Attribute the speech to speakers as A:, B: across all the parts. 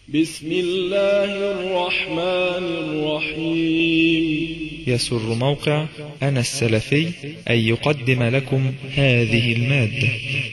A: بسم الله الرحمن الرحيم.
B: يسر موقع أنا السلفي أن يقدم لكم هذه المادة.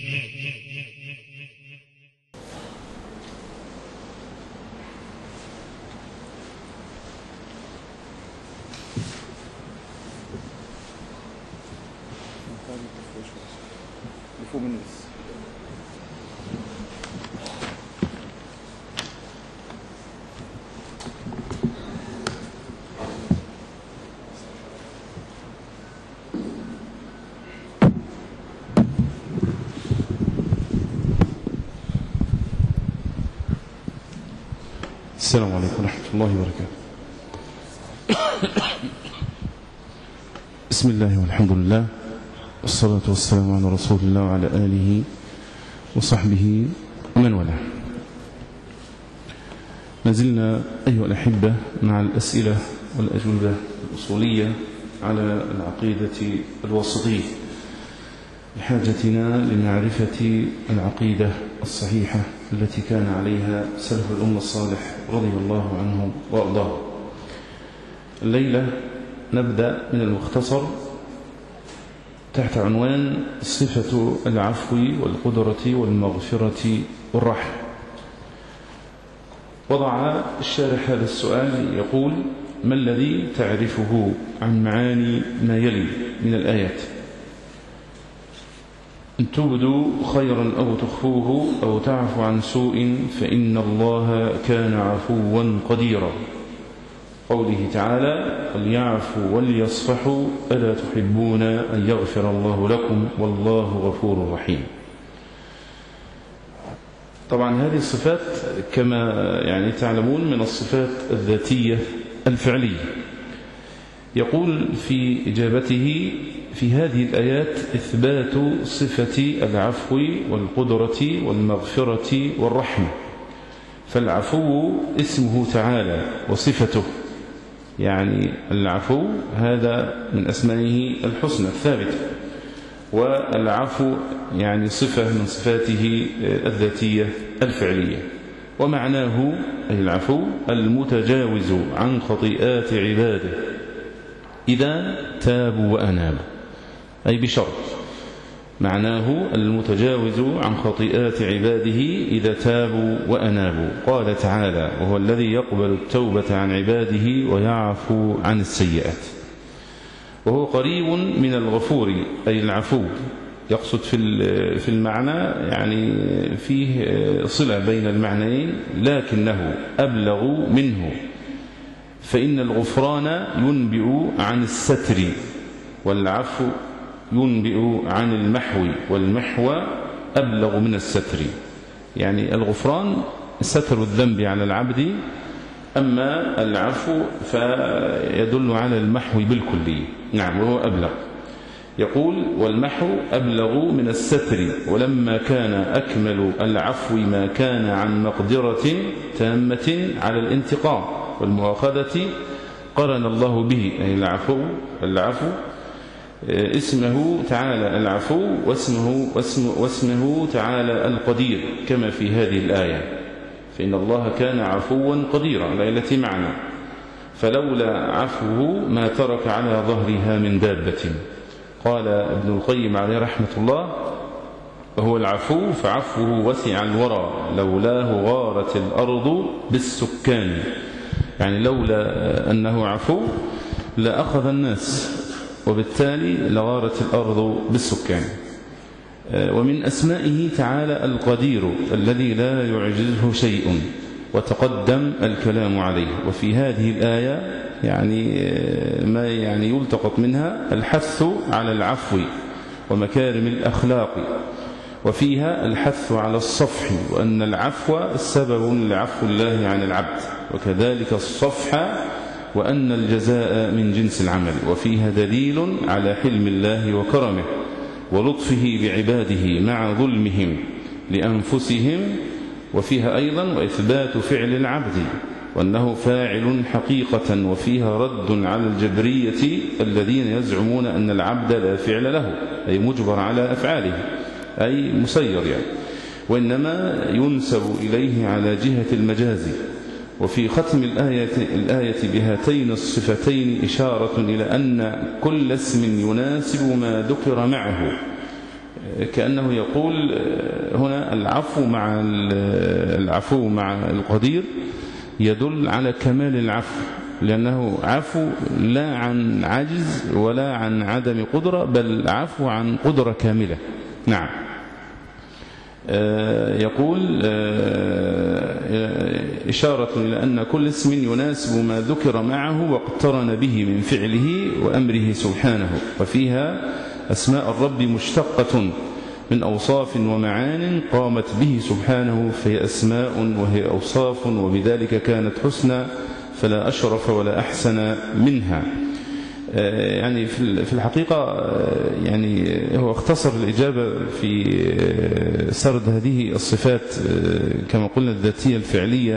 C: السلام عليكم ورحمة الله وبركاته. بسم الله والحمد لله والصلاة والسلام على رسول الله وعلى آله وصحبه ومن والاه. ما زلنا أيها الأحبة مع الأسئلة والأجوبة الأصولية على العقيدة الواسطية، بحاجتنا لمعرفة العقيدة الصحيحة التي كان عليها سلف الأمة الصالح رضي الله عنهم وأرضاهم. الليلة نبدأ من المختصر تحت عنوان صفة العفو والقدرة والمغفرة والرحمة. وضع الشارح هذا السؤال يقول: ما الذي تعرفه عن معاني ما يلي من الآيات؟ إن تبدوا خيرا أو تخفوه أو تعفو عن سوء فإن الله كان عفوا قديرا. قوله تعالى: وليعفوا وليصفحوا ألا تحبون أن يغفر الله لكم والله غفور رحيم. طبعا هذه الصفات كما تعلمون من الصفات الذاتية الفعلية. يقول في إجابته: في هذه الآيات إثبات صفة العفو والقدرة والمغفرة والرحمة. فالعفو اسمه تعالى وصفته، العفو هذا من أسمائه الحسنى الثابتة، والعفو صفة من صفاته الذاتية الفعلية. ومعناه أي العفو المتجاوز عن خطيئات عباده إذا تابوا وأنابوا، أي بشرط. معناه المتجاوز عن خطيئات عباده إذا تابوا وأنابوا. قال تعالى: وهو الذي يقبل التوبة عن عباده ويعفو عن السيئات. وهو قريب من الغفور أي العفو. يقصد في المعنى فيه صلة بين المعنيين، لكنه أبلغ منه، فإن الغفران ينبئ عن الستر، والعفو ينبئ عن المحو، والمحو أبلغ من الستر. الغفران ستر الذنب على العبد، أما العفو فيدل على المحو بالكلية. وهو أبلغ. يقول: والمحو أبلغ من الستر، ولما كان أكمل العفو ما كان عن مقدرة تامة على الانتقام والمؤاخذة قرن الله به، أي العفو اسمه تعالى العفو، واسمه تعالى القدير، كما في هذه الآية: فإن الله كان عفوا قديرا، التي معنى فلولا عفوه ما ترك على ظهرها من دابة. قال ابن القيم عليه رحمة الله: وهو العفو فعفوه وسع الورى، لولاه غارت الأرض بالسكان. لولا أنه عفو لأخذ الناس، وبالتالي لغارت الأرض بالسكان. ومن أسمائه تعالى القدير الذي لا يعجزه شيء، وتقدم الكلام عليه. وفي هذه الآية ما يلتقط منها الحث على العفو ومكارم الأخلاق، وفيها الحث على الصفح، وأن العفو سبب لعفو الله عن العبد، وكذلك الصفح، وأن الجزاء من جنس العمل. وفيها دليل على حلم الله وكرمه ولطفه بعباده مع ظلمهم لأنفسهم. وفيها أيضا وإثبات فعل العبد وأنه فاعل حقيقة. وفيها رد على الجبرية الذين يزعمون أن العبد لا فعل له، أي مجبر على أفعاله، أي مسير وإنما ينسب إليه على جهة المجاز. وفي ختم الآية بهاتين الصفتين إشارة إلى أن كل اسم يناسب ما ذكر معه، كأنه يقول هنا العفو مع القدير يدل على كمال العفو، لأنه عفو لا عن عجز ولا عن عدم قدرة، بل عفو عن قدرة كاملة. نعم. يقول إشارة إلى أن كل اسم يناسب ما ذكر معه واقترن به من فعله وأمره سبحانه، وفيها أسماء الرب مشتقة من أوصاف ومعان قامت به سبحانه، فهي أسماء وهي أوصاف، وبذلك كانت حسنى فلا أشرف ولا أحسن منها. يعني في الحقيقة يعني هو اختصر الإجابة في سرد هذه الصفات كما قلنا الذاتية الفعلية،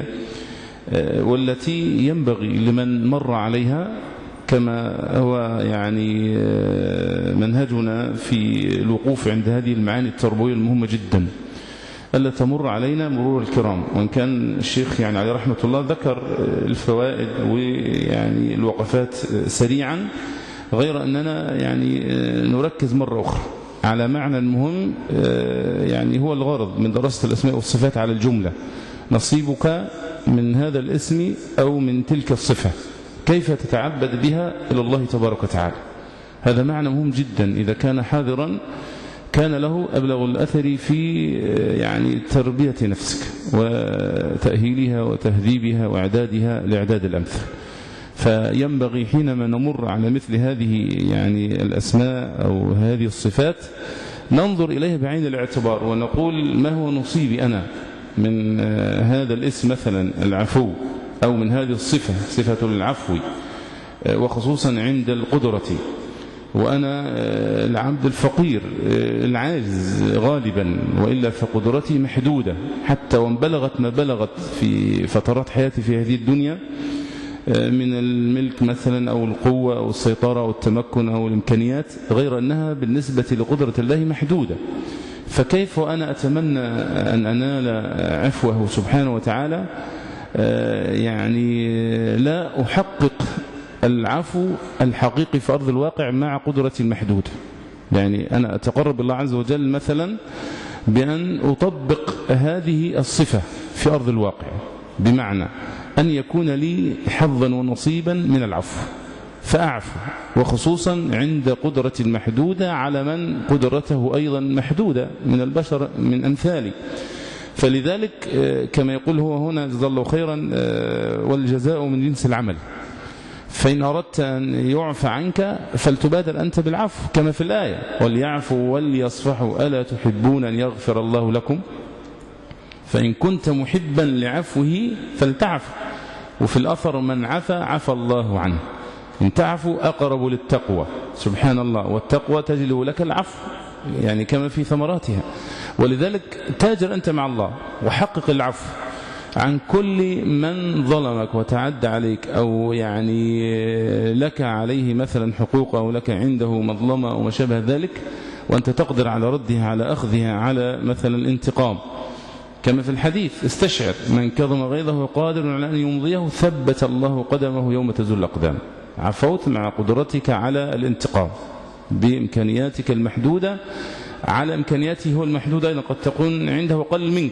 C: والتي ينبغي لمن مر عليها كما هو يعني منهجنا في الوقوف عند هذه المعاني التربوية المهمة جدا ألا تمر علينا مرور الكرام. وإن كان الشيخ يعني عليه رحمة الله ذكر الفوائد ويعني الوقفات سريعا، غير أننا يعني نركز مرة أخرى على معنى مهم يعني هو الغرض من دراسة الأسماء والصفات على الجملة. نصيبك من هذا الاسم أو من تلك الصفة، كيف تتعبد بها إلى الله تبارك وتعالى. هذا معنى مهم جدا، إذا كان حاضرا كان له أبلغ الأثر في يعني تربية نفسك وتأهيلها وتهذيبها وإعدادها لإعداد الأمثل. فينبغي حينما نمر على مثل هذه يعني الأسماء أو هذه الصفات ننظر إليها بعين الاعتبار ونقول ما هو نصيبي أنا من هذا الاسم مثلا العفو، أو من هذه الصفة صفة العفو، وخصوصا عند القدرة، وأنا العبد الفقير العاجز غالبا، وإلا فقدرتي محدودة حتى وان بلغت ما بلغت في فترات حياتي في هذه الدنيا من الملك مثلا أو القوة أو السيطرة أو التمكن أو الإمكانيات، غير أنها بالنسبة لقدرة الله محدودة. فكيف وأنا أتمنى أن أنال عفوه سبحانه وتعالى يعني لا أحقق العفو الحقيقي في أرض الواقع مع قدرتي المحدودة. يعني أنا أتقرب الله عز وجل مثلا بأن أطبق هذه الصفة في أرض الواقع، بمعنى أن يكون لي حظا ونصيبا من العفو فأعفو، وخصوصا عند قدرة المحدودة على من قدرته أيضا محدودة من البشر من أمثالي. فلذلك كما يقول هو هنا جزا الله خيرا والجزاء من جنس العمل، فإن أردت أن يعفى عنك فلتبادر أنت بالعفو كما في الآية وليعفوا وليصفحوا ألا تحبون أن يغفر الله لكم، فإن كنت محبا لعفوه فلتعفو. وفي الأثر من عفى الله عنه، إن تعفوا أقرب للتقوى سبحان الله، والتقوى تجلب لك العفو يعني كما في ثمراتها. ولذلك تاجر أنت مع الله وحقق العفو عن كل من ظلمك وتعدى عليك، أو يعني لك عليه مثلا حقوق أو لك عنده مظلمة أو ما شابه ذلك، وأنت تقدر على ردها على أخذها على مثلا الانتقام، كما في الحديث استشعر من كظم غيظه قادر على أن يمضيه ثبت الله قدمه يوم تزل الأقدام. عفوت مع قدرتك على الانتقام بإمكانياتك المحدودة على إمكانياته هو المحدودة، أيضا قد تكون عنده أقل منك.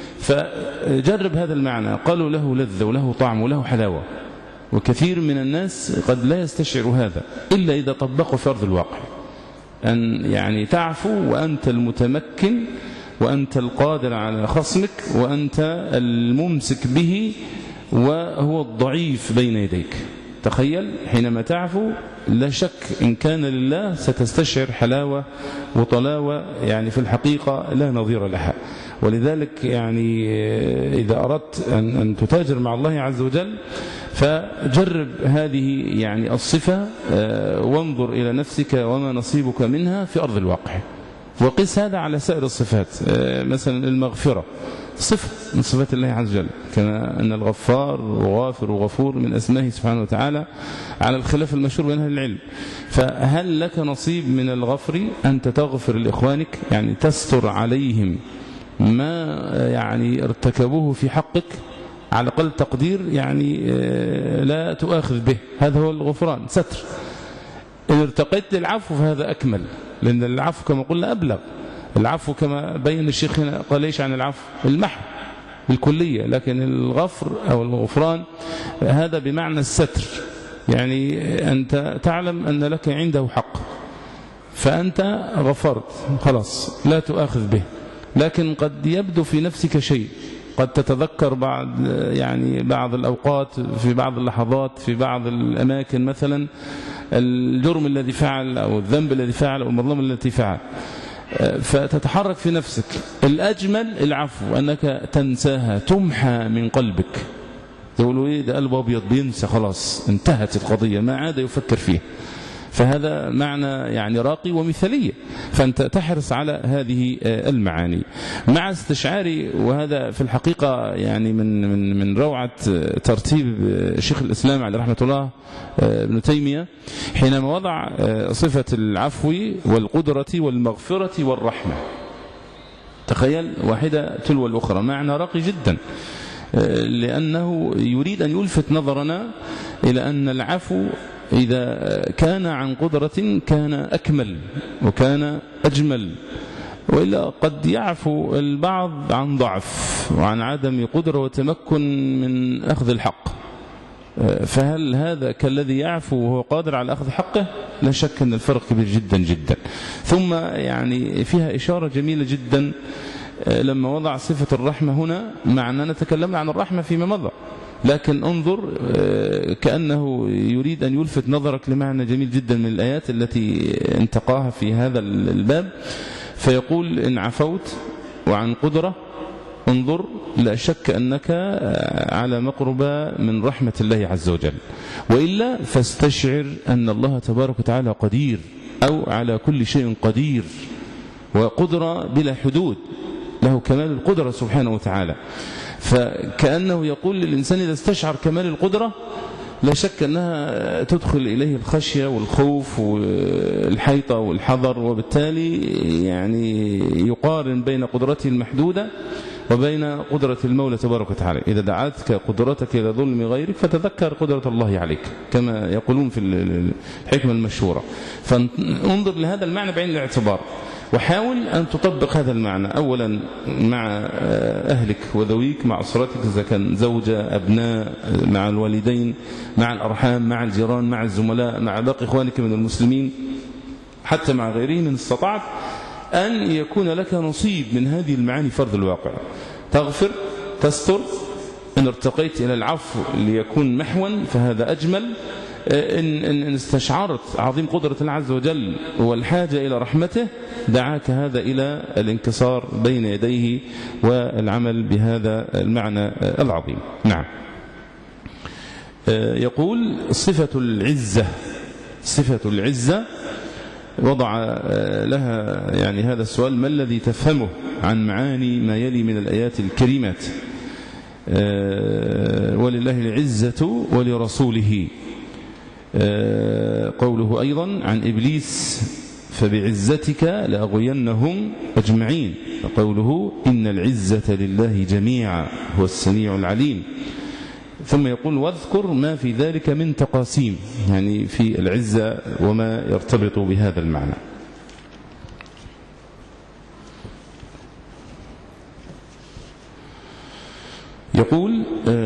C: فجرب هذا المعنى، قالوا له لذة وله طعم وله حلاوة، وكثير من الناس قد لا يستشعر هذا إلا إذا طبقوا في أرض الواقع، أن يعني تعفو وأنت المتمكن وأنت القادر على خصمك وأنت الممسك به وهو الضعيف بين يديك. تخيل حينما تعفو لا شك إن كان لله ستستشعر حلاوة وطلاوة يعني في الحقيقة لا نظير لها. ولذلك يعني إذا أردت أن تتاجر مع الله عز وجل فجرب هذه يعني الصفة وانظر إلى نفسك وما نصيبك منها في أرض الواقع، وقس هذا على سائر الصفات. مثلا المغفرة صفة من صفات الله عز وجل، كما أن الغفار وغافر وغفور من أسمائه سبحانه وتعالى على الخلاف المشهور بين أهل العلم. فهل لك نصيب من الغفر أنت تغفر لإخوانك، يعني تستر عليهم ما يعني ارتكبوه في حقك على أقل تقدير يعني لا تؤاخذ به. هذا هو الغفران، ستر. إن ارتقيت للعفو فهذا أكمل، لأن العفو كما قلنا أبلغ. العفو كما بين الشيخ هنا قال ليش عن العفو المحو الكلية، لكن الغفر أو الغفران هذا بمعنى الستر. يعني أنت تعلم أن لك عنده حق فأنت غفرت خلاص لا تؤاخذ به، لكن قد يبدو في نفسك شيء، قد تتذكر بعض الأوقات في بعض اللحظات في بعض الأماكن مثلا الجرم الذي فعل أو الذنب الذي فعل أو المظلمة التي فعل، فتتحرك في نفسك. الأجمل العفو، أنك تنساها، تمحى من قلبك. تقولوا إيه ده قلبه أبيض بينسى خلاص، انتهت القضية ما عاد يفكر فيه. فهذا معنى يعني راقي ومثالية، فأنت تحرص على هذه المعاني مع استشعاري. وهذا في الحقيقة يعني من روعة ترتيب شيخ الإسلام عليه رحمة الله ابن تيمية حينما وضع صفة العفو والقدرة والمغفرة والرحمة. تخيل واحدة تلو الأخرى، معنى راقي جدا، لأنه يريد أن يلفت نظرنا إلى أن العفو إذا كان عن قدرة كان أكمل وكان أجمل، وإلا قد يعفو البعض عن ضعف وعن عدم قدرة وتمكن من أخذ الحق. فهل هذا كالذي يعفو وهو قادر على أخذ حقه؟ لا شك أن الفرق كبير جدا جدا. ثم يعني فيها إشارة جميلة جدا لما وضع صفة الرحمة هنا، مع أننا تكلمنا عن الرحمة فيما مضى، لكن انظر كأنه يريد أن يلفت نظرك لمعنى جميل جدا من الآيات التي انتقاها في هذا الباب. فيقول إن عفوت وعن قدرة انظر لا شك أنك على مقربة من رحمة الله عز وجل، وإلا فاستشعر أن الله تبارك وتعالى قدير، أو على كل شيء قدير، وقدرة بلا حدود، له كمال القدرة سبحانه وتعالى. فكأنه يقول للإنسان إذا استشعر كمال القدرة لا شك أنها تدخل إليه الخشية والخوف والحيطة والحذر، وبالتالي يعني يقارن بين قدرته المحدودة وبين قدرة المولى تبارك وتعالى. إذا دعتك قدرتك إلى ظلم غيرك فتذكر قدرة الله عليك، كما يقولون في الحكمة المشهورة. فانظر لهذا المعنى بعين الاعتبار، وحاول أن تطبق هذا المعنى أولا مع أهلك وذويك، مع أسرتك إذا كان زوجة أبناء، مع الوالدين، مع الأرحام، مع الجيران، مع الزملاء، مع باقي إخوانك من المسلمين، حتى مع غيرهم إن استطعت أن يكون لك نصيب من هذه المعاني فرض الواقع. تغفر، تستر، إن ارتقيت إلى العفو ليكون محوا فهذا أجمل. إن استشعرت عظيم قدرة الله عز وجل والحاجة إلى رحمته دعاك هذا إلى الانكسار بين يديه والعمل بهذا المعنى العظيم. نعم. يقول صفة العزة، صفة العزة وضع لها يعني هذا السؤال: ما الذي تفهمه عن معاني ما يلي من الآيات الكريمات؟ ولله العزة ولرسوله. قوله أيضا عن إبليس: فبعزتك لأغوينهم أجمعين. قوله: إن العزة لله جميعا هو السميع العليم. ثم يقول: واذكر ما في ذلك من تقاسيم، يعني في العزة وما يرتبط بهذا المعنى. يقول: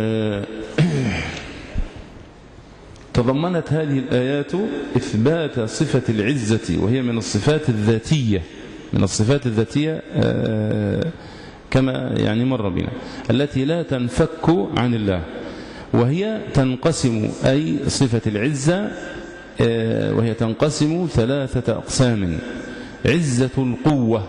C: تضمنت هذه الآيات إثبات صفة العزة، وهي من الصفات الذاتية، من الصفات الذاتية كما يعني مر بنا، التي لا تنفك عن الله، وهي تنقسم، أي صفة العزة وهي تنقسم 3 أقسام: عزة القوة،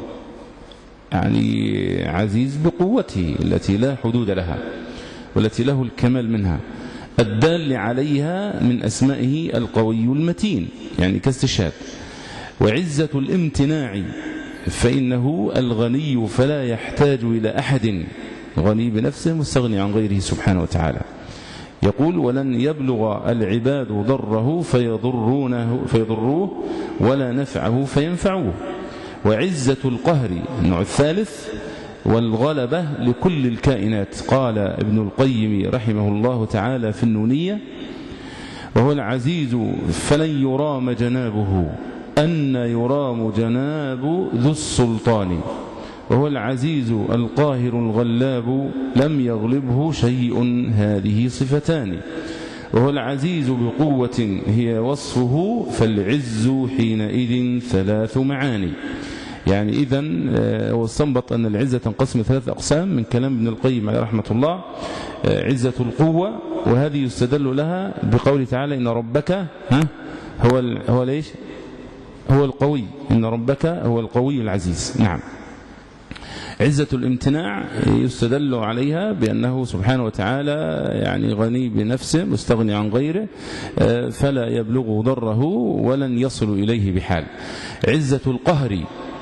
C: يعني عزيز بقوته التي لا حدود لها والتي له الكمال منها، الدال عليها من أسمائه القوي المتين، يعني كاستشهاد. وعزة الامتناع، فإنه الغني فلا يحتاج إلى أحد، غني بنفسه مستغني عن غيره سبحانه وتعالى. يقول: ولن يبلغ العباد ضره فيضروه ولا نفعه فينفعوه. وعزة القهر النوع الثالث، والغلبة لكل الكائنات. قال ابن القيم رحمه الله تعالى في النونية: وهو العزيز فلن يرام جنابه، أن يرام جناب ذو السلطان، وهو العزيز القاهر الغلاب، لم يغلبه شيء، هذه صفتان. وهو العزيز بقوة هي وصفه، فالعز حينئذ ثلاث معاني. يعني إذن واستنبط أن العزة تنقسم 3 أقسام من كلام ابن القيم عليه رحمة الله: عزة القوة، وهذه يستدل لها بقوله تعالى: إن ربك هو ليش؟ هو القوي، إن ربك هو القوي العزيز. نعم. عزة الامتناع يستدل عليها بأنه سبحانه وتعالى يعني غني بنفسه مستغني عن غيره، فلا يبلغ ضره ولن يصل إليه بحال. عزة القهر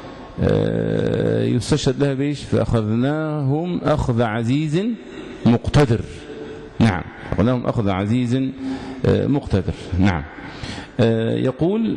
C: يستشهد لها بيش: فأخذناهم أخذ عزيز مقتدر. نعم، أخذناهم أخذ عزيز مقتدر. نعم. يقول: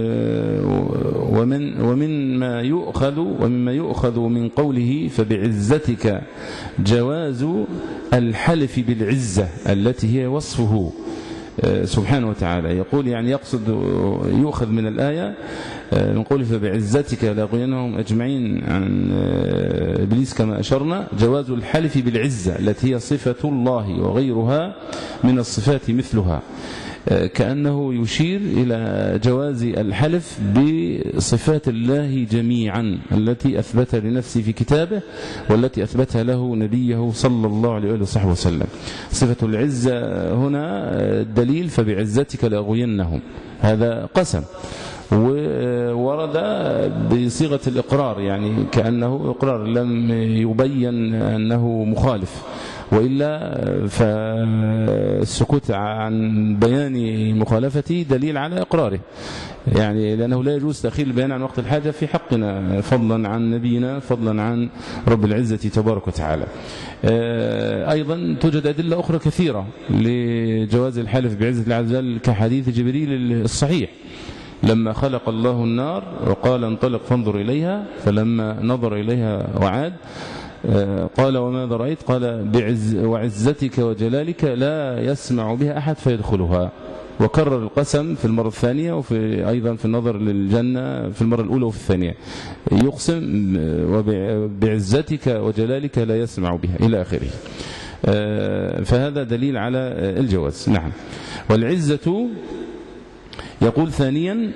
C: ومما يؤخذ من قوله فبعزتك جواز الحلف بالعزة التي هي وصفه سبحانه وتعالى. يقول يعني يقصد يؤخذ من الآية من قوله فبعزتك لأغوينهم أجمعين عن إبليس كما أشرنا، جواز الحلف بالعزة التي هي صفة الله وغيرها من الصفات مثلها، كأنه يشير إلى جواز الحلف بصفات الله جميعا التي أثبتها لنفسه في كتابه والتي أثبتها له نبيه صلى الله عليه وصحبه وسلم. صفة العزة هنا الدليل فبعزتك لأغوينهم، هذا قسم، وورد بصيغة الإقرار، يعني كأنه إقرار لم يبين أنه مخالف، وإلا فالسكوت عن بيان مخالفته دليل على إقراره، يعني لأنه لا يجوز تأخير البيان عن وقت الحاجة في حقنا، فضلا عن نبينا، فضلا عن رب العزة تبارك وتعالى. أيضا توجد أدلة أخرى كثيرة لجواز الحلف بعزة الله عز وجل، كحديث جبريل الصحيح لما خلق الله النار وقال انطلق فانظر إليها، فلما نظر إليها وعاد قال وماذا رأيت؟ قال وعزتك وجلالك لا يسمع بها أحد فيدخلها، وكرر القسم في المرة الثانية، وفي أيضا في النظر للجنة في المرة الأولى وفي الثانية، يقسم بعزتك وجلالك لا يسمع بها إلى آخره. فهذا دليل على الجواز. نعم. والعزة يقول ثانيا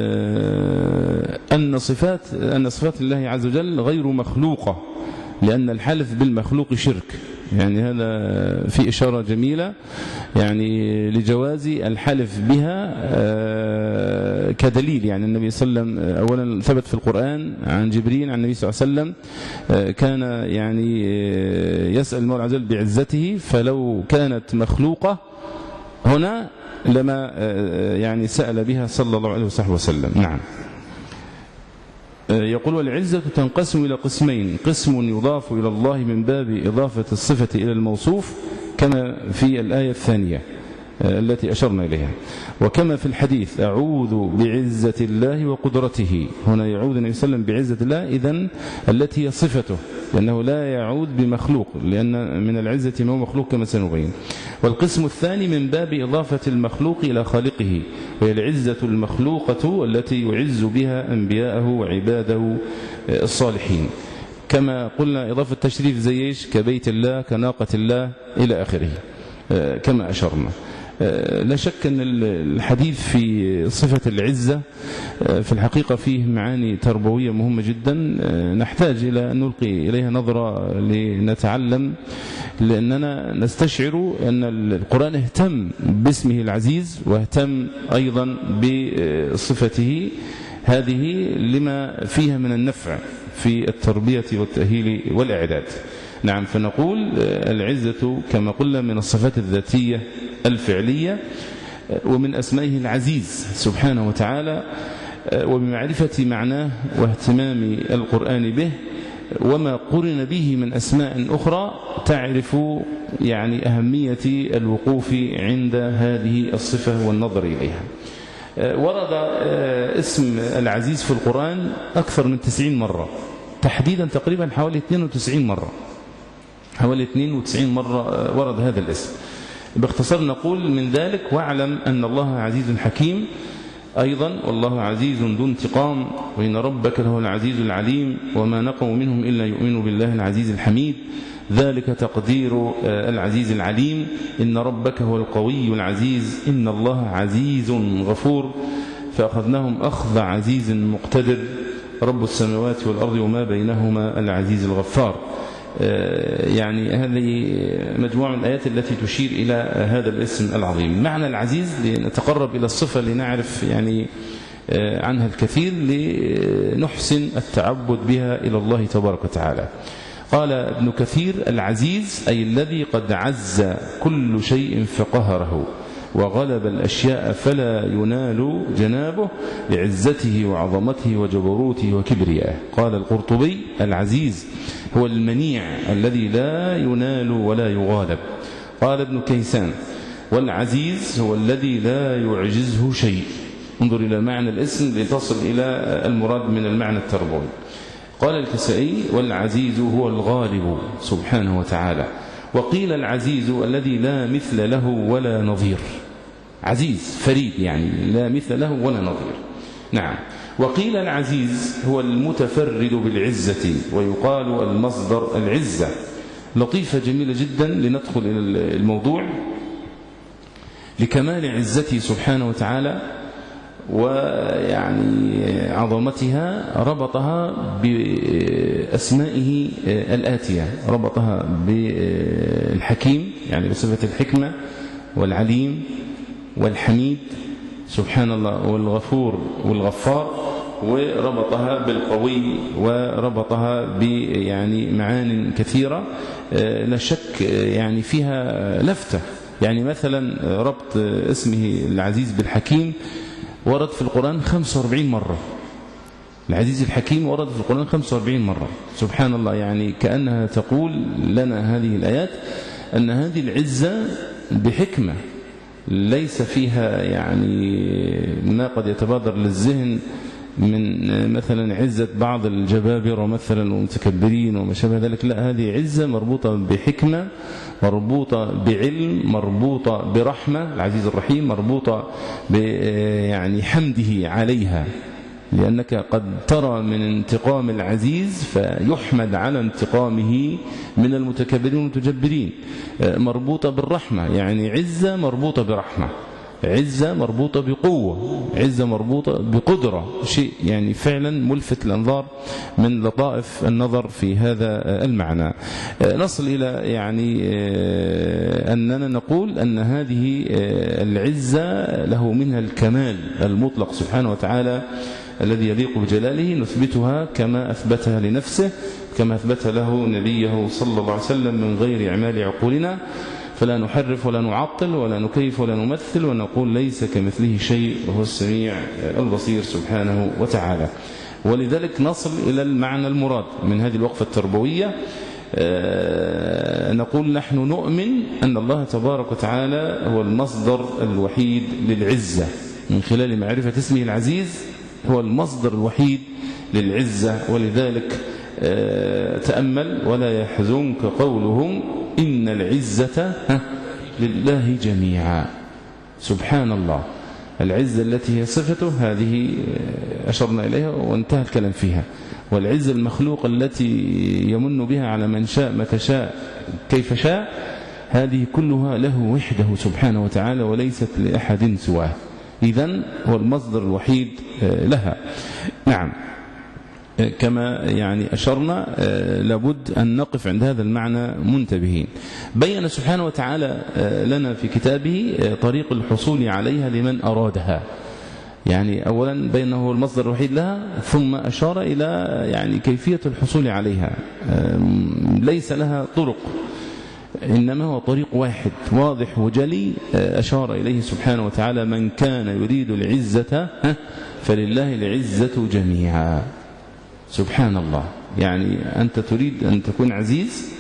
C: أن صفات الله عز وجل غير مخلوقة، لأن الحلف بالمخلوق شرك. يعني هذا في إشارة جميلة يعني لجواز الحلف بها كدليل. يعني النبي صلى الله عليه وسلم أولا ثبت في القرآن عن جبريل عن النبي صلى الله عليه وسلم كان يعني يسأل المولى عز وجل بعزته، فلو كانت مخلوقة هنا لما يعني سأل بها صلى الله عليه وسلم. نعم. يقول والعزة تنقسم إلى قسمين: قسم يضاف إلى الله من باب إضافة الصفة إلى الموصوف كما في الآية الثانية التي أشرنا إليها، وكما في الحديث أعوذ بعزة الله وقدرته. هنا يعوذ النبي صلى الله عليه وسلم بعزة الله إذن التي هي صفته، لأنه لا يعود بمخلوق، لأن من العزة ما هو مخلوق كما سنبين. والقسم الثاني من باب إضافة المخلوق إلى خالقه، وهي العزة المخلوقة التي يعز بها أنبياءه وعباده الصالحين، كما قلنا إضافة التشريف زي إيش؟ كبيت الله، كناقة الله إلى آخره كما أشرنا. لا شك أن الحديث في صفة العزة في الحقيقة فيه معاني تربوية مهمة جدا، نحتاج إلى أن نلقي إليها نظرة لنتعلم، لأننا نستشعر أن القرآن اهتم باسمه العزيز، واهتم أيضا بصفته هذه لما فيها من النفع في التربية والتأهيل والإعداد. نعم. فنقول العزة كما قلنا من الصفات الذاتية الفعلية، ومن أسمائه العزيز سبحانه وتعالى، وبمعرفة معناه واهتمام القرآن به وما قرن به من أسماء أخرى تعرف يعني أهمية الوقوف عند هذه الصفة والنظر إليها. ورد اسم العزيز في القرآن أكثر من 90 مرة، تحديدا تقريبا حوالي 92 مرة، حوالي 92 مرة ورد هذا الاسم. باختصار نقول من ذلك: واعلم أن الله عزيز حكيم. أيضا: والله عزيز ذو انتقام، وإن ربك لهو العزيز العليم، وما نقموا منهم إلا يؤمنوا بالله العزيز الحميد، ذلك تقدير العزيز العليم، إن ربك هو القوي العزيز، إن الله عزيز غفور، فأخذناهم أخذ عزيز مقتدر، رب السماوات والأرض وما بينهما العزيز الغفار. يعني هذه مجموعة من الآيات التي تشير إلى هذا الاسم العظيم. معنى العزيز لنتقرب إلى الصفة لنعرف يعني عنها الكثير، لنحسن التعبد بها إلى الله تبارك وتعالى. قال ابن كثير: العزيز أي الذي قد عز كل شيء فقهره، وغلب الأشياء فلا ينال جنابه، لعزته وعظمته وجبروته وكبريائه. قال القرطبي: العزيز هو المنيع الذي لا ينال ولا يغالب. قال ابن كيسان: والعزيز هو الذي لا يعجزه شيء. انظر إلى معنى الاسم لتصل إلى المراد من المعنى التربوي. قال الكسائي: والعزيز هو الغالب سبحانه وتعالى. وقيل: العزيز الذي لا مثل له ولا نظير. عزيز فريد، يعني لا مثل له ولا نظير. نعم. وقيل: العزيز هو المتفرد بالعزة، ويقال المصدر العزة. لطيفة جميلة جدا لندخل إلى الموضوع. لكمال عزته سبحانه وتعالى ويعني عظمتها ربطها بأسمائه الآتية، ربطها بالحكيم يعني بصفة الحكمة، والعليم والحميد سبحان الله، والغفور والغفار، وربطها بالقوي، وربطها يعني معان كثيرة لا شك يعني فيها لفتة. يعني مثلا ربط اسمه العزيز بالحكيم ورد في القرآن 45 مرة. العزيز الحكيم ورد في القرآن 45 مرة سبحان الله. يعني كأنها تقول لنا هذه الآيات أن هذه العزة بحكمة ليس فيها يعني ما قد يتبادر للذهن من مثلا عزة بعض الجبابرة مثلا ومتكبرين وما شابه ذلك. لا، هذه عزة مربوطة بحكمة، مربوطة بعلم، مربوطة برحمة، العزيز الرحيم، مربوطة يعني حمده عليها، لأنك قد ترى من انتقام العزيز فيحمد على انتقامه من المتكبرين والمتجبرين. مربوطة بالرحمة، يعني عزة مربوطة برحمة، عزة مربوطة بقوة، عزة مربوطة بقدرة، شيء يعني فعلا ملفت الأنظار من لطائف النظر في هذا المعنى. نصل إلى يعني أننا نقول أن هذه العزة له منها الكمال المطلق سبحانه وتعالى الذي يليق بجلاله، نثبتها كما أثبتها لنفسه، كما أثبتها له نبيه صلى الله عليه وسلم من غير إعمال عقولنا، فلا نحرف ولا نعطل ولا نكيف ولا نمثل، ونقول ليس كمثله شيء وهو السميع البصير سبحانه وتعالى. ولذلك نصل إلى المعنى المراد من هذه الوقفة التربوية. نقول نحن نؤمن أن الله تبارك وتعالى هو المصدر الوحيد للعزة، من خلال معرفة اسمه العزيز هو المصدر الوحيد للعزة. ولذلك تأمل: ولا يحزنك قولهم إن العزة لله جميعا. سبحان الله، العزة التي هي صفته هذه أشرنا إليها وانتهى الكلام فيها، والعزة المخلوق التي يمن بها على من شاء متى شاء كيف شاء، هذه كلها له وحده سبحانه وتعالى وليست لأحد سواه. إذن هو المصدر الوحيد لها. نعم، كما يعني أشرنا لابد أن نقف عند هذا المعنى منتبهين. بين سبحانه وتعالى لنا في كتابه طريق الحصول عليها لمن أرادها. يعني أولا بينه هو المصدر الوحيد لها، ثم أشار إلى يعني كيفية الحصول عليها. ليس لها طرق، إنما هو طريق واحد واضح وجلي أشار إليه سبحانه وتعالى: من كان يريد العزة فلله العزة جميعا. سبحان الله، يعني أنت تريد أن تكون عزيز،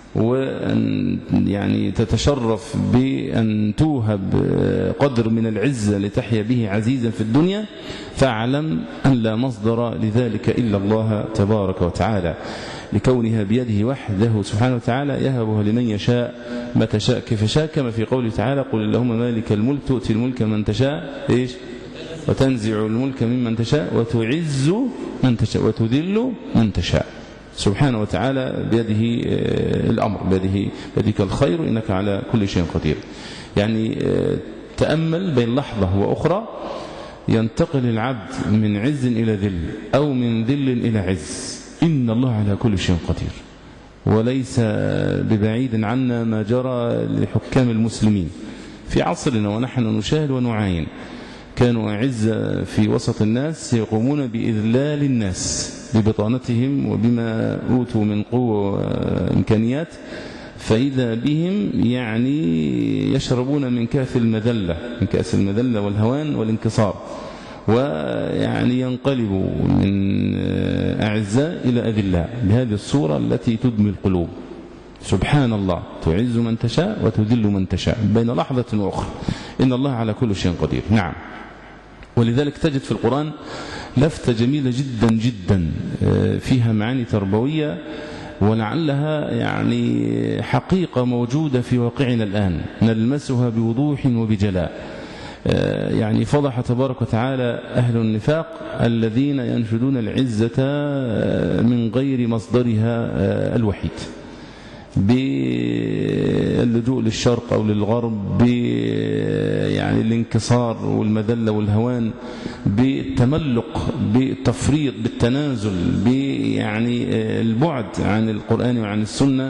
C: وأن يعني تتشرف بأن توهب قدر من العزة لتحيا به عزيزا في الدنيا، فاعلم أن لا مصدر لذلك إلا الله تبارك وتعالى، لكونها بيده وحده سبحانه وتعالى، يهبها لمن يشاء متى شاء كيف شاء، كما في قوله تعالى: قل اللهم مالك الملك تؤتي الملك من تشاء إيش وتنزع الملك ممن تشاء وتعز من تشاء وتذل من تشاء. سبحانه وتعالى بيده الأمر، بيدك الخير إنك على كل شيء قدير. يعني تأمل بين لحظة وأخرى ينتقل العبد من عز إلى ذل أو من ذل إلى عز. إن الله على كل شيء قدير، وليس ببعيد عنا ما جرى لحكام المسلمين في عصرنا ونحن نشاهد ونعاين. كانوا أعزة في وسط الناس يقومون بإذلال الناس ببطانتهم وبما أوتوا من قوة وإمكانيات، فإذا بهم يعني يشربون من كأس المذلة والهوان والانكسار، ويعني ينقلبوا من أعزاء إلى أذلاء بهذه الصورة التي تدمي القلوب. سبحان الله، تعز من تشاء وتذل من تشاء بين لحظة وأخرى. إن الله على كل شيء قدير. نعم، ولذلك تجد في القرآن لفتة جميلة جدا جدا فيها معاني تربوية، ولعلها يعني حقيقة موجودة في واقعنا الآن نلمسها بوضوح وبجلاء. يعني فضح تبارك وتعالى أهل النفاق الذين ينشدون العزة من غير مصدرها الوحيد، باللجوء للشرق أو للغرب، يعني الانكسار والمذلة والهوان، بالتملق، بالتفريط، بالتنازل، يعني البعد عن القرآن وعن السنة،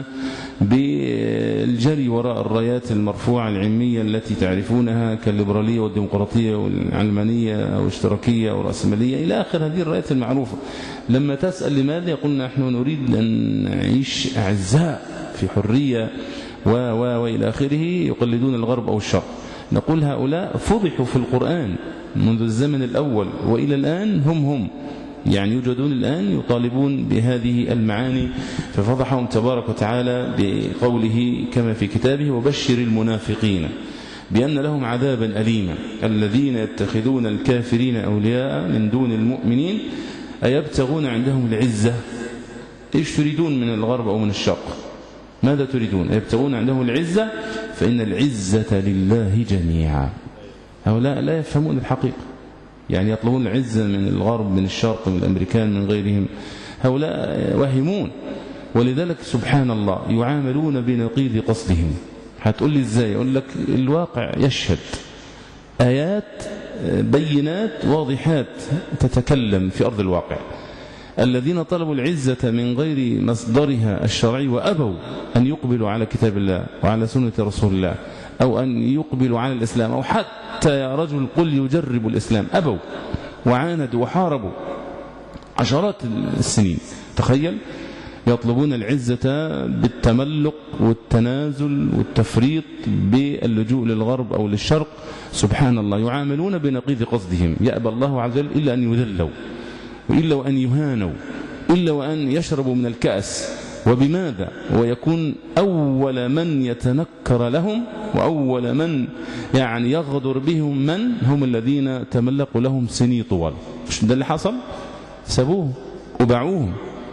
C: بالجري وراء الرايات المرفوعة العلمية التي تعرفونها كالليبرالية والديمقراطية والعلمانية أو اشتراكية أو رأسمالية إلى آخر هذه الرايات المعروفة. لما تسأل لماذا، يقولون نحن نريد أن نعيش أعزاء في حرية وإلى آخره، يقلدون الغرب أو الشرق. نقول هؤلاء فضحوا في القرآن منذ الزمن الأول وإلى الآن، هم يعني يوجدون الآن يطالبون بهذه المعاني، ففضحهم تبارك وتعالى بقوله كما في كتابه: وبشر المنافقين بأن لهم عذابا أليما الذين يتخذون الكافرين أولياء من دون المؤمنين أيبتغون عندهم العزة. إيش تريدون من الغرب أو من الشرق؟ ماذا تريدون؟ يبتغون عندهم العزة، فإن العزة لله جميعا. هؤلاء لا يفهمون الحقيقة، يعني يطلبون العزة من الغرب، من الشرق، من الأمريكان، من غيرهم. هؤلاء واهمون، ولذلك سبحان الله يعاملون بنقيض قصدهم. هتقول لي إزاي؟ يقول لك الواقع يشهد، آيات بينات واضحات تتكلم في أرض الواقع. الذين طلبوا العزة من غير مصدرها الشرعي وأبوا أن يقبلوا على كتاب الله وعلى سنة رسول الله، أو أن يقبلوا على الإسلام، أو حتى يا رجل قل يجرب الإسلام، أبوا وعاندوا وحاربوا عشرات السنين. تخيل، يطلبون العزة بالتملق والتنازل والتفريط، باللجوء للغرب أو للشرق. سبحان الله، يعاملون بنقيض قصدهم. يأبى الله عز وجل إلا أن يذلوا، وإلا وأن يهانوا، إلا وأن يشربوا من الكأس. وبماذا؟ ويكون أول من يتنكر لهم وأول من يعني يغدر بهم من هم الذين تملقوا لهم سنين طوال. مش ده اللي حصل؟ سابوه وباعوهم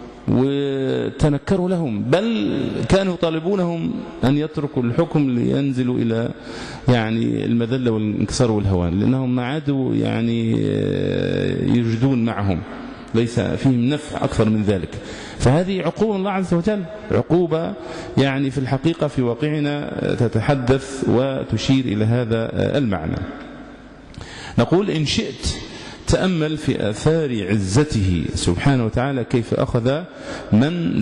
C: وتنكروا لهم، بل كانوا يطالبونهم أن يتركوا الحكم لينزلوا إلى يعني المذلة والانكسار والهوان، لأنهم ما عادوا يعني يجدون معهم، ليس فيهم نفع أكثر من ذلك. فهذه عقوبة الله عز وجل، عقوبة يعني في الحقيقة في واقعنا تتحدث وتشير إلى هذا المعنى. نقول إن شئت تأمل في آثار عزته سبحانه وتعالى كيف أخذ من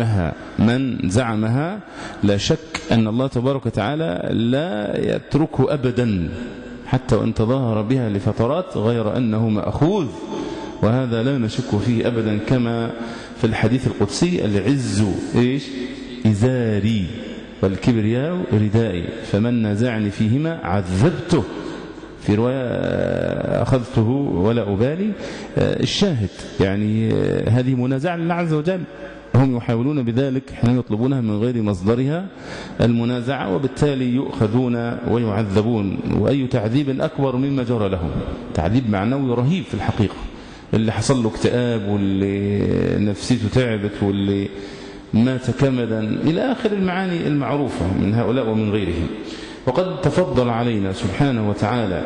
C: زعمها. لا شك أن الله تبارك وتعالى لا يتركه أبدا حتى وإن تظاهر بها لفترات، غير أنه مأخوذ، وهذا لا نشك فيه أبدا، كما في الحديث القدسي: العز إيش؟ إزاري والكبرياء ردائي، فمن نازعني فيهما عذبته. في رواية أخذته ولا أبالي. الشاهد يعني هذه منازعة لله عز وجل، هم يحاولون بذلك حين يطلبونها من غير مصدرها المنازعة، وبالتالي يؤخذون ويعذبون. وأي تعذيب أكبر مما جرى لهم، تعذيب معنوي رهيب في الحقيقة. اللي حصل له اكتئاب، واللي نفسيته تعبت، واللي مات كمدا، إلى آخر المعاني المعروفة من هؤلاء ومن غيرهم. وقد تفضل علينا سبحانه وتعالى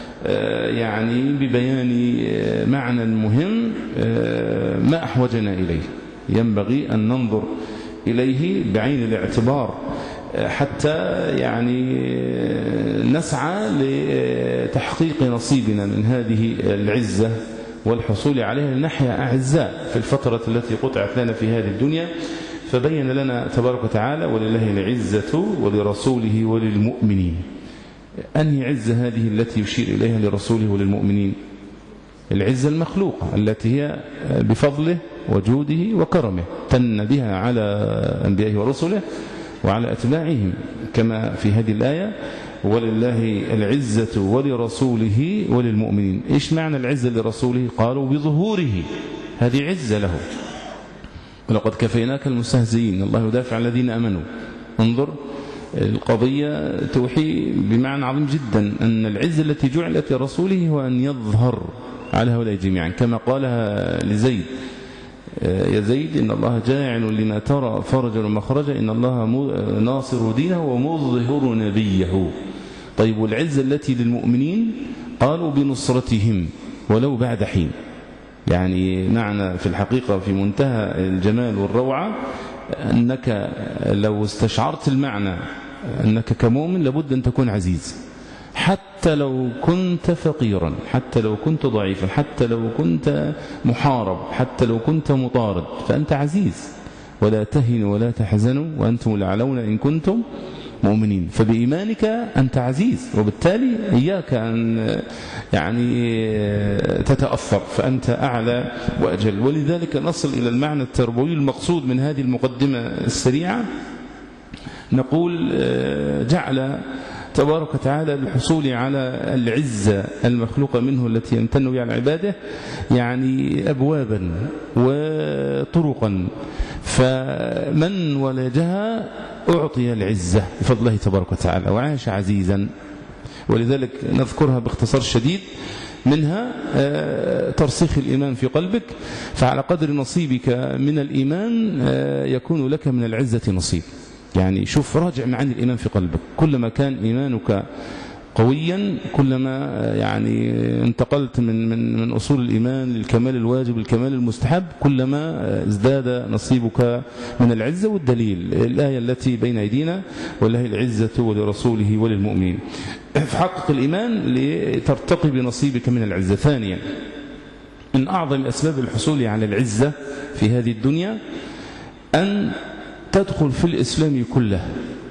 C: يعني ببيان معنى مهم ما أحوجنا إليه، ينبغي أن ننظر إليه بعين الاعتبار حتى يعني نسعى لتحقيق نصيبنا من هذه العزة والحصول عليها لنحيا أعزاء في الفترة التي قطعت لنا في هذه الدنيا. فبين لنا تبارك وتعالى: ولله العزة ولرسوله وللمؤمنين. أنهي عزة هذه التي يشير إليها لرسوله وللمؤمنين؟ العزة المخلوقة التي هي بفضله وجوده وكرمه، تن بها على أنبيائه ورسله وعلى أتباعهم، كما في هذه الآية: ولله العزة ولرسوله وللمؤمنين. إيش معنى العزة لرسوله؟ قالوا بظهوره، هذه عزة له. ولقد كفيناك المستهزئين، الله يدافع عن الذين أمنوا. انظر، القضية توحي بمعنى عظيم جدا أن العزة التي جعلت لرسوله هو أن يظهر على هؤلاء جميعا، كما قالها لزيد: يا زيد إن الله جاعل لما ترى فرجا ومخرجا، إن الله ناصر دينه ومظهر نبيه. طيب، والعزة التي للمؤمنين قالوا بنصرتهم ولو بعد حين. يعني معنى في الحقيقة في منتهى الجمال والروعة، أنك لو استشعرت المعنى أنك كمؤمن لابد أن تكون عزيز، حتى لو كنت فقيرا، حتى لو كنت ضعيفا، حتى لو كنت محارب، حتى لو كنت مطارد، فأنت عزيز. ولا تهنوا ولا تحزنوا وأنتم الأعلون إن كنتم مؤمنين. فبإيمانك أنت عزيز، وبالتالي إياك أن يعني تتأثر، فأنت أعلى وأجل. ولذلك نصل إلى المعنى التربوي المقصود من هذه المقدمة السريعة. نقول: جعل تبارك وتعالى للحصول على العزة المخلوقة منه التي يمتن بها على عباده يعني أبوابا وطرقا، فمن ولجها أعطي العزة بفضل الله تبارك وتعالى وعاش عزيزا. ولذلك نذكرها باختصار شديد. منها ترسيخ الإيمان في قلبك، فعلى قدر نصيبك من الإيمان يكون لك من العزة نصيب. يعني شوف، راجع معاني الإيمان في قلبك. كلما كان إيمانك قويا كلما يعني انتقلت من أصول الإيمان للكمال الواجب للكمال المستحب، كلما ازداد نصيبك من العزة. والدليل الآية التي بين أيدينا: ولله العزة ولرسوله وللمؤمنين. فحقق الإيمان لترتقي بنصيبك من العزة. ثانيا، من أعظم أسباب الحصول على العزة في هذه الدنيا أن تدخل في الإسلام كله،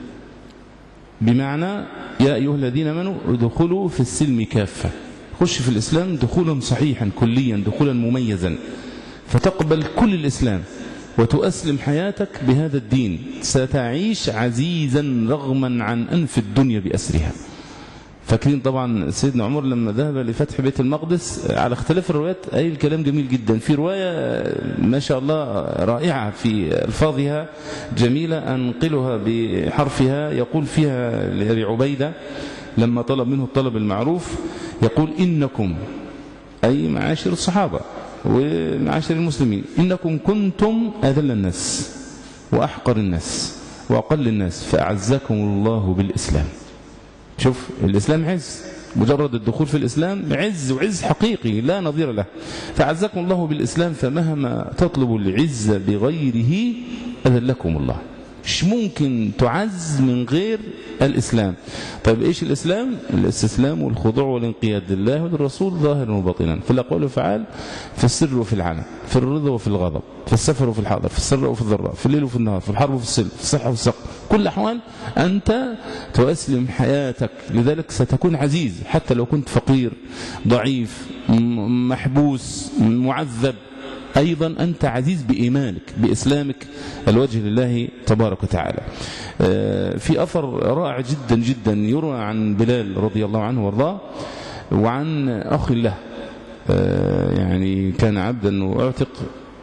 C: بمعنى: يا أيها الذين آمنوا ادخلوا في السلم كافة. خش في الإسلام دخولا صحيحا كليا، دخولا مميزا، فتقبل كل الإسلام وتؤسلم حياتك بهذا الدين. ستعيش عزيزا رغما عن أنف الدنيا بأسرها. فاكرين طبعا سيدنا عمر لما ذهب لفتح بيت المقدس، على اختلاف الروايات أي الكلام جميل جدا. في رواية ما شاء الله رائعة في ألفاظها جميلة أنقلها بحرفها، يقول فيها لعبيدة لما طلب منه الطلب المعروف، يقول: إنكم، أي معاشر الصحابة ومعاشر المسلمين، إنكم كنتم أذل الناس وأحقر الناس وأقل الناس، فأعزكم الله بالإسلام. شوف، الإسلام عز، مجرد الدخول في الإسلام عز، وعز حقيقي لا نظير له. فعزكم الله بالإسلام، فمهما تطلب العزة بغيره أذلكم الله. مش ممكن تعز من غير الإسلام. طيب إيش الإسلام؟ الاستسلام والخضوع والانقياد لله وللرسول ظاهرا وباطنا، في الأقوال والأفعال، في السر وفي العلن، في الرضا وفي الغضب، في السفر وفي الحضر، في السر وفي الضراء، في الليل وفي النهار، في الحرب وفي السلم، في الصحة وفي السقم. كل أحوال أنت تؤسلم حياتك. لذلك ستكون عزيز حتى لو كنت فقير ضعيف محبوس معذب، أيضا أنت عزيز بإيمانك بإسلامك الوجه لله تبارك وتعالى. في أثر رائع جدا جدا يروى عن بلال رضي الله عنه وارضاه، وعن أخ له يعني كان عبدا وأعتق،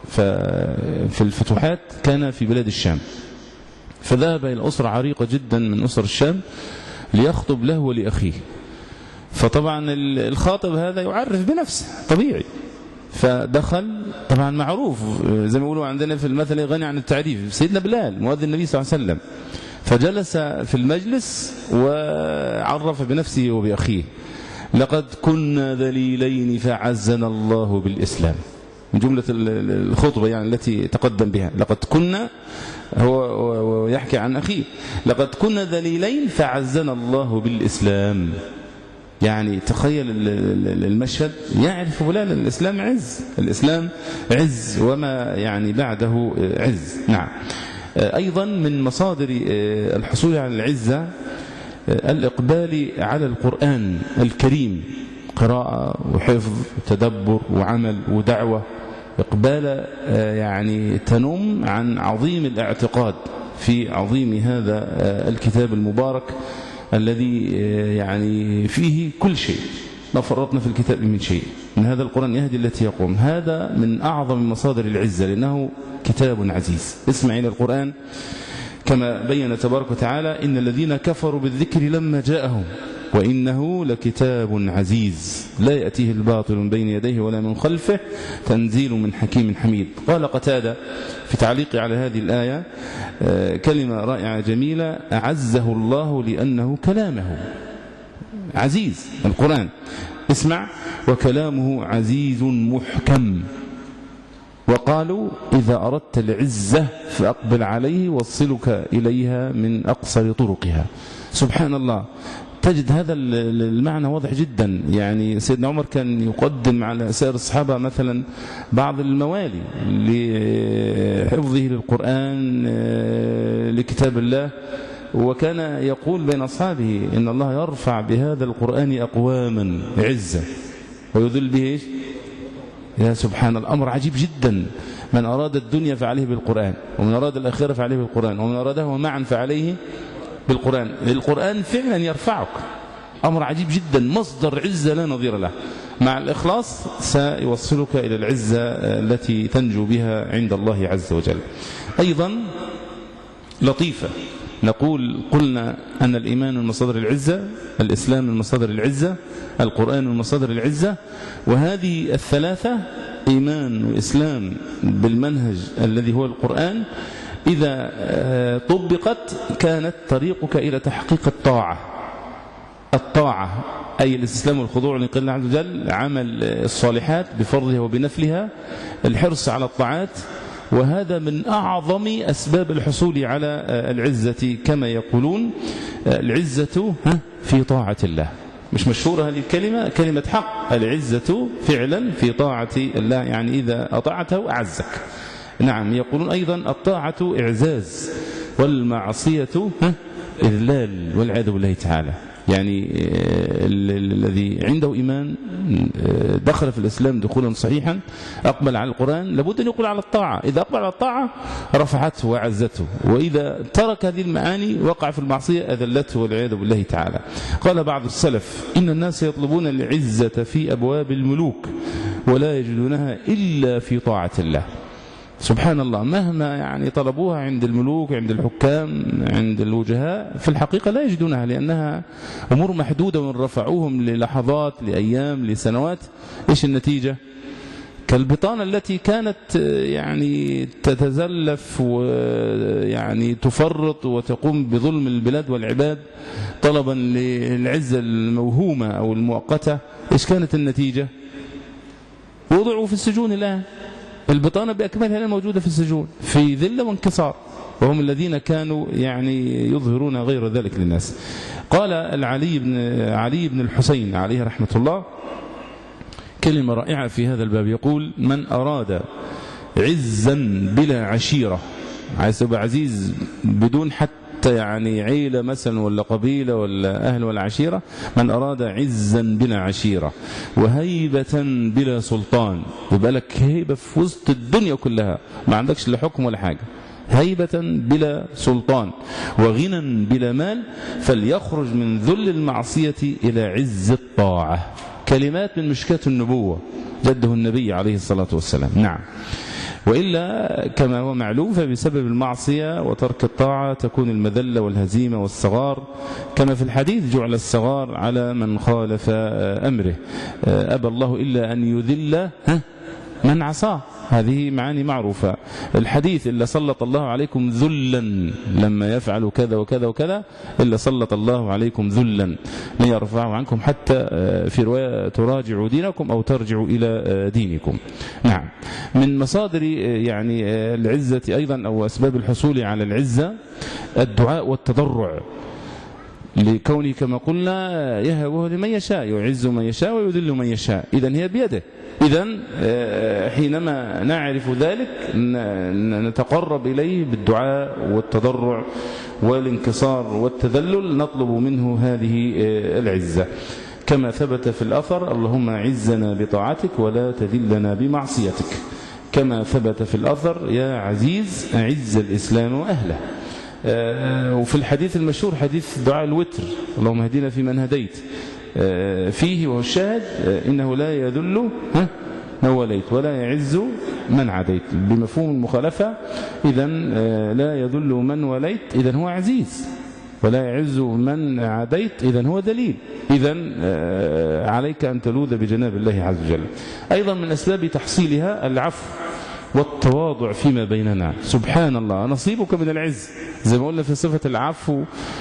C: ففي الفتوحات كان في بلاد الشام، فذهب إلى أسرة عريقة جدا من أسر الشام ليخطب له ولأخيه. فطبعا الخاطب هذا يعرف بنفسه طبيعي، فدخل طبعا معروف زي ما يقولوا عندنا في المثل غني عن التعريف، سيدنا بلال مؤذن النبي صلى الله عليه وسلم، فجلس في المجلس وعرف بنفسه وبأخيه: لقد كنا ذليلين فعزنا الله بالإسلام. من جملة الخطبة يعني التي تقدم بها، لقد كنا، هو يحكي عن أخيه، لقد كنا ذليلين فعزنا الله بالإسلام. يعني تخيل المشهد، يعرف بلال الإسلام عز، الإسلام عز وما يعني بعده عز. نعم. أيضا من مصادر الحصول على العزة الإقبال على القرآن الكريم، قراءة وحفظ وتدبر وعمل ودعوة، إقبال يعني تنم عن عظيم الاعتقاد في عظيم هذا الكتاب المبارك الذي يعني فيه كل شيء، ما فرطنا في الكتاب من شيء، من هذا القرآن يهدي التي يقوم. هذا من أعظم مصادر العزة لأنه كتاب عزيز. اسمع إلى القرآن كما بين تبارك وتعالى: إن الذين كفروا بالذكر لما جاءهم وإنه لكتاب عزيز لا يأتيه الباطل من بين يديه ولا من خلفه تنزيل من حكيم حميد. قال قتادة في تعليق على هذه الآية كلمة رائعة جميلة: أعزه الله لأنه كلامه عزيز. القرآن اسمع: وكلامه عزيز محكم. وقالوا: إذا أردت العزة فأقبل عليه وصلك إليها من أقصر طرقها. سبحان الله، تجد هذا المعنى واضح جدا. يعني سيدنا عمر كان يقدم على سائر الصحابة مثلا بعض الموالي لحفظه للقرآن لكتاب الله، وكان يقول بين أصحابه: إن الله يرفع بهذا القرآن أقواما عزة ويذل به إيش؟ يا سبحان الله، أمر عجيب جدا. من أراد الدنيا فعليه بالقرآن، ومن أراد الآخرة فعليه بالقرآن، ومن أرادهما معا فعليه بالقرآن. القرآن فعلا يرفعك، أمر عجيب جدا، مصدر عزة لا نظير له. مع الإخلاص سيوصلك إلى العزة التي تنجو بها عند الله عز وجل. أيضا لطيفة، نقول قلنا أن الإيمان من مصادر العزة، الإسلام من مصادر العزة، القرآن من مصادر العزة، وهذه الثلاثة إيمان وإسلام بالمنهج الذي هو القرآن إذا طبقت كانت طريقك إلى تحقيق الطاعة أي الاستسلام والخضوع لقول الله عز وجل، عمل الصالحات بفضلها وبنفلها، الحرص على الطاعات. وهذا من أعظم أسباب الحصول على العزة كما يقولون: العزة في طاعة الله. مش مشهورة هذه الكلمة، كلمة حق، العزة فعلا في طاعة الله، يعني إذا أطعته أعزك. نعم. يقولون أيضا: الطاعة إعزاز والمعصية إذلال والعياذ بالله تعالى. يعني الذي عنده إيمان دخل في الإسلام دخولا صحيحا، أقبل على القرآن، لابد أن يقول على الطاعة. إذا أقبل على الطاعة رفعته وعزته، وإذا ترك هذه المعاني وقع في المعصية أذلته والعياذ بالله تعالى. قال بعض السلف: إن الناس يطلبون العزة في أبواب الملوك ولا يجدونها إلا في طاعة الله. سبحان الله، مهما يعني طلبوها عند الملوك، عند الحكام، عند الوجهاء، في الحقيقة لا يجدونها، لأنها أمور محدودة، وإن رفعوهم للحظات، لأيام، لسنوات، إيش النتيجة؟ كالبطانة التي كانت يعني تتزلف ويعني تفرط وتقوم بظلم البلاد والعباد طلبا للعزة الموهومة أو المؤقتة. إيش كانت النتيجة؟ وضعوا في السجون الآن. البطانة بأكملها موجودة في السجون في ذلة وانكسار، وهم الذين كانوا يعني يظهرون غير ذلك للناس. قال علي بن الحسين عليه رحمة الله كلمة رائعة في هذا الباب، يقول: من أراد عزا بلا عشيرة، عايز تبقى عزيز بدون حتى يعني عيلة مثلا ولا قبيلة ولا أهل ولا عشيرة، من أراد عزا بلا عشيرة وهيبة بلا سلطان، يبقى لك هيبة في وسط الدنيا كلها، ما عندكش لا حكم ولا حاجة، هيبة بلا سلطان، وغنى بلا مال، فليخرج من ذل المعصية إلى عز الطاعة. كلمات من مشكاة النبوة جده النبي عليه الصلاة والسلام. نعم. وإلا كما هو معلوم فبسبب المعصية وترك الطاعة تكون المذلة والهزيمة والصغار، كما في الحديث جعل الصغار على من خالف أمره، أبى الله إلا أن يذل من عصاه. هذه معاني معروفة. الحديث إلا سلط الله عليكم ذلا لما يفعل كذا وكذا وكذا، إلا سلط الله عليكم ذلا ليرفعه عنكم حتى في رواية تراجعوا دينكم أو ترجعوا إلى دينكم. نعم، من مصادر يعني العزة أيضا أو أسباب الحصول على العزة الدعاء والتضرع، لكونه كما قلنا يهبه لمن يشاء، يعز من يشاء ويذل من يشاء، إذن هي بيده. إذن حينما نعرف ذلك نتقرب إليه بالدعاء والتضرع والانكسار والتذلل، نطلب منه هذه العزة، كما ثبت في الأثر: اللهم عزنا بطاعتك ولا تذلنا بمعصيتك. كما ثبت في الأثر: يا عزيز أعز الإسلام وأهله. وفي الحديث المشهور حديث دعاء الوتر: اللهم اهدنا فيمن هديت، فيه وهو الشاهد: إنه لا يذل من وليت ولا يعز من عاديت، بمفهوم المخالفة. إذن لا يذل من وليت إذن هو عزيز، ولا يعز من عاديت إذن هو ذليل. إذن عليك أن تلوذ بجناب الله عز وجل. أيضا من أسباب تحصيلها العفو والتواضع فيما بيننا. سبحان الله، نصيبك من العز، زي ما قلنا في صفة العفو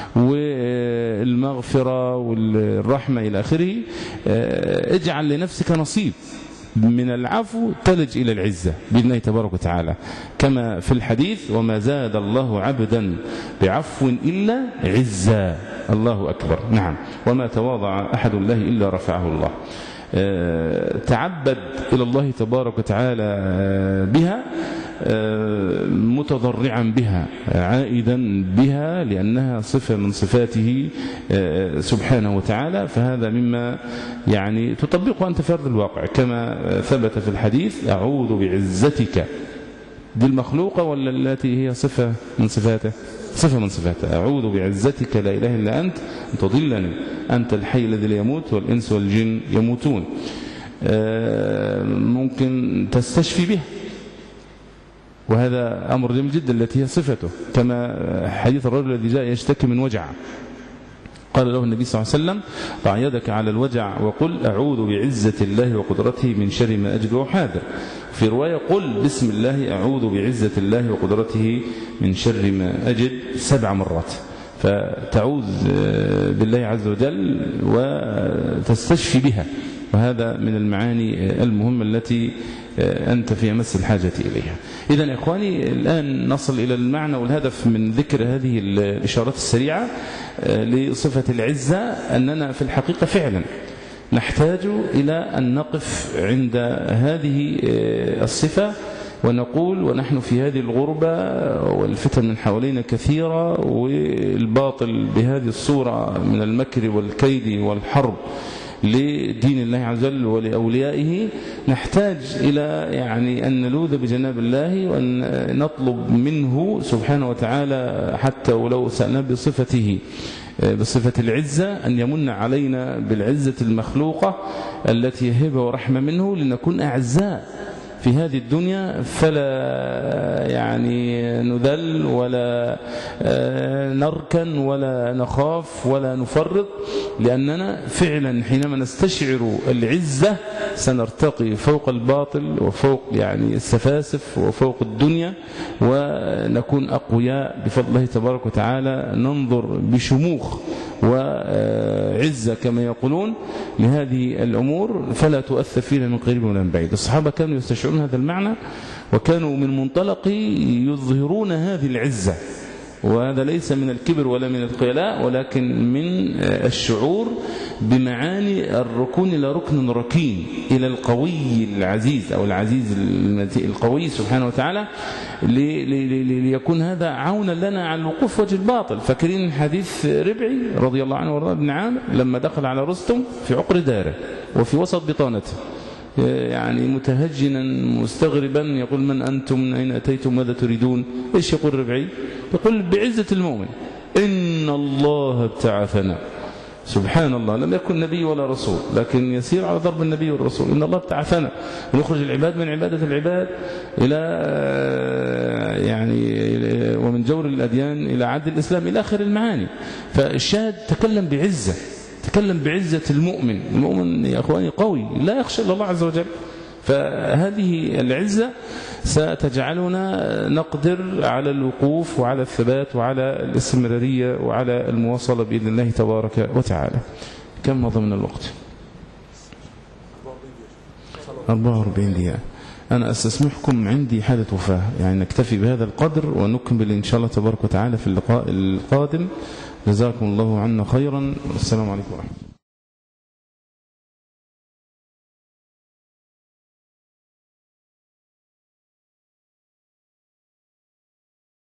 C: والمغفرة والرحمة إلى آخره. اجعل لنفسك نصيب من العفو تلج إلى العزة بإذن الله تبارك وتعالى، كما في الحديث: وما زاد الله عبدا بعفو إلا عزا. الله أكبر. نعم، وما تواضع أحد الله إلا رفعه الله. تعبد إلى الله تبارك وتعالى بها، متضرعا بها، عائدا بها، لأنها صفة من صفاته سبحانه وتعالى. فهذا مما يعني تطبقه أنت في أرض الواقع، كما ثبت في الحديث: أعوذ بعزتك. دي المخلوقة ولا التي هي صفة من صفاته؟ صفة من صفاته. أعوذ بعزتك لا إله إلا أنت أن تضلني، أنت الحي الذي لا يموت والإنس والجن يموتون. ممكن تستشفي به، وهذا أمر جميل جدا، التي هي صفته، كما حديث الرجل الذي جاء يشتكي من وجع، قال له النبي صلى الله عليه وسلم: ضع يدك على الوجع وقل أعوذ بعزة الله وقدرته من شر ما أجد وأحاذر. في رواية: قل بسم الله أعوذ بعزة الله وقدرته من شر ما أجد 7 مرات. فتعوذ بالله عز وجل وتستشفي بها، وهذا من المعاني المهمة التي أنت في أمس الحاجة إليها. إذن يا إخواني، الآن نصل إلى المعنى والهدف من ذكر هذه الإشارات السريعة لصفة العزة، أننا في الحقيقة فعلا نحتاج إلى أن نقف عند هذه الصفة ونقول: ونحن في هذه الغربة والفتن من حوالينا كثيرة، والباطل بهذه الصورة من المكر والكيد والحرب لدين الله عز وجل ولأوليائه، نحتاج إلى يعني أن نلوذ بجناب الله وأن نطلب منه سبحانه وتعالى، حتى ولو سألنا بصفته بصفة العزة، أن يمن علينا بالعزة المخلوقة التي هبة ورحمة منه، لنكون أعزاء في هذه الدنيا، فلا يعني نذل ولا نركن ولا نخاف ولا نفرط، لأننا فعلا حينما نستشعر العزة سنرتقي فوق الباطل وفوق يعني السفاسف وفوق الدنيا، ونكون أقوياء بفضل الله تبارك وتعالى، ننظر بشموخ وعزة كما يقولون لهذه الأمور، فلا تؤثر فينا من قريب ولا من بعيد. الصحابة كانوا يستشعرون هذا المعنى، وكانوا من منطلق يظهرون هذه العزة، وهذا ليس من الكبر ولا من الخيلاء، ولكن من الشعور بمعاني الركون إلى ركن ركين، إلى القوي العزيز أو العزيز القوي سبحانه وتعالى، ليكون هذا عونا لنا على الوقوف وجه الباطل. فاكرين حديث ربعي رضي الله عنه وارضاه بن عامر لما دخل على رستم في عقر داره وفي وسط بطانته، يعني متهجنا مستغربا، يقول: من أنتم؟ من أين أتيتم؟ ماذا تريدون؟ إيش يقول ربعي؟ يقول بعزة المؤمن: إن الله ابتعثنا سبحان الله، لم يكن نبي ولا رسول، لكن يسير على ضرب النبي والرسول. إن الله ابتعثنا ونخرج العباد من عبادة العباد إلى يعني ومن جور الأديان إلى عدل الإسلام إلى آخر المعاني. فالشاهد تكلم بعزة، تكلم بعزة المؤمن. المؤمن يا أخواني قوي لا يخشى إلا الله عز وجل. فهذه العزة ستجعلنا نقدر على الوقوف وعلى الثبات وعلى الاستمرارية وعلى المواصلة بإذن الله تبارك وتعالى. كم مضى من الوقت؟ 44 دقيقة. أنا أستسمحكم، عندي حالة وفاة، يعني نكتفي بهذا القدر ونكمل إن شاء الله تبارك وتعالى في اللقاء القادم. جزاكم الله عنا خيرا، والسلام عليكم ورحمة الله.